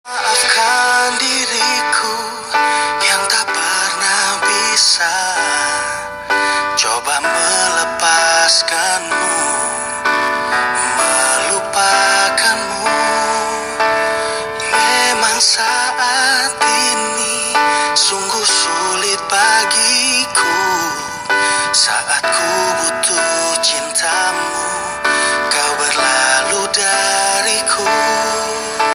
Maafkan diriku yang tak pernah bisa coba melepaskanmu.